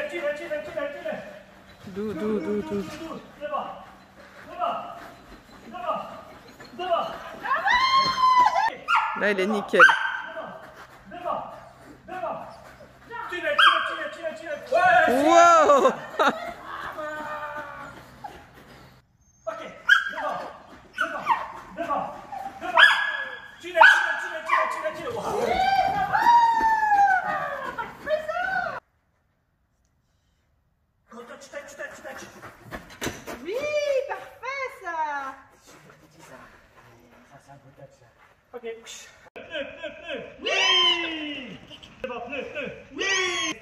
Doux. Là, il est nickel. Wow! Oui, parfait ça. Ça c'est un peu tête ça. Ok. Pneu. Oui. C'est bon, pneu. Oui.